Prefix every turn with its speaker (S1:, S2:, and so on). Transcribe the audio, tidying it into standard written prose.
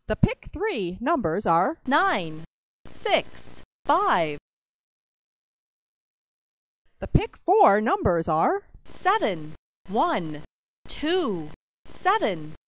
S1: The pick 3 numbers are
S2: 9, 6, 5.
S1: The pick 4 numbers are
S2: 7, 1, 2, 7.